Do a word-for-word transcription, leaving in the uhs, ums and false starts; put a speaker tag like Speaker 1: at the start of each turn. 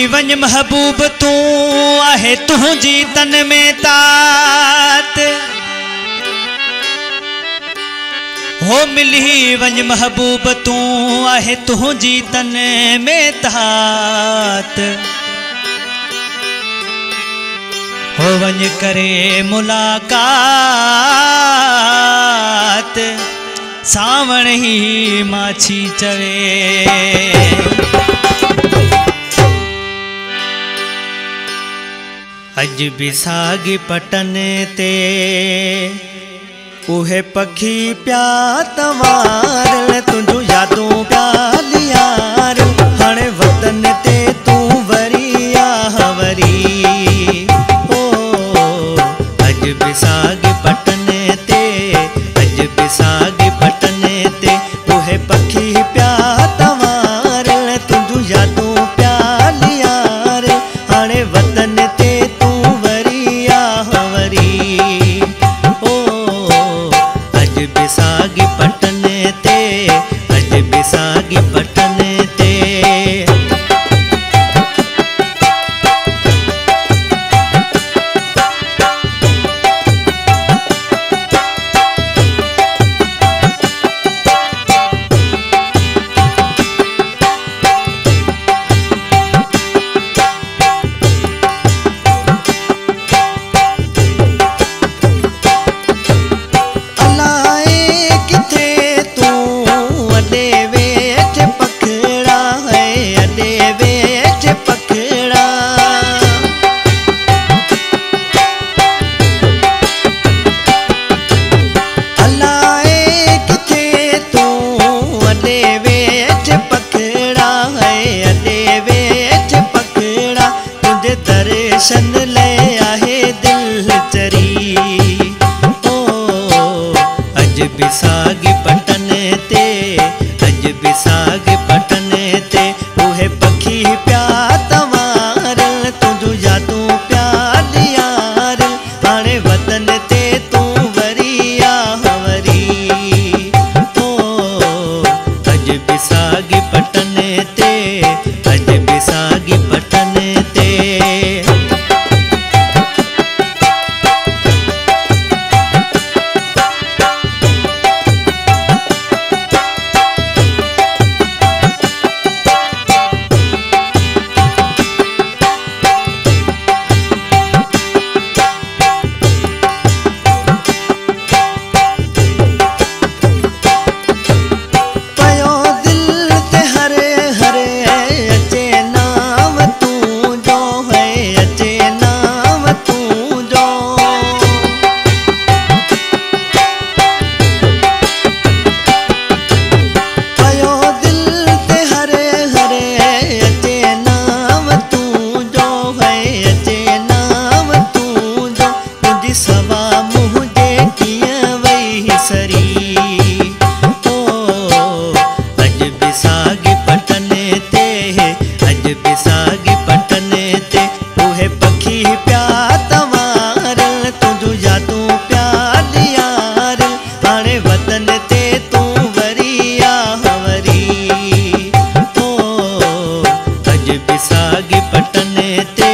Speaker 1: वञ महबूब तू आहे तुझी तन में तात हो मिली वञ महबूब तू आहे तुझी तन में तात हो वञ करे मुलाकात सावण ही माछी चवे अज बिसागी पटन ते उहे पखी प्या तवार तुझो यादों प्याल यार हणे वतन ते तू वरी आ वरी ओ अज बिसागी पटन ते अज बिसागी पटन ते उहे पखी प्या तवार तुझो यादों प्याल यार हणे वतन ते तू वरी आ वरी ओ अज बिसागी पटन ते अज बिसागी पटन ते दर्शन ले आहे दिल चरी ओ अज बिसागी पटन ते अज बिसागी पटन ते उहे पखी प्या तवार तुझो यादों प्याल यार हाणे वतन ते तू वरी आ वरी ओ अज बिसागी पटन ते अज बिसागी पटन ते बिसागी पटन ते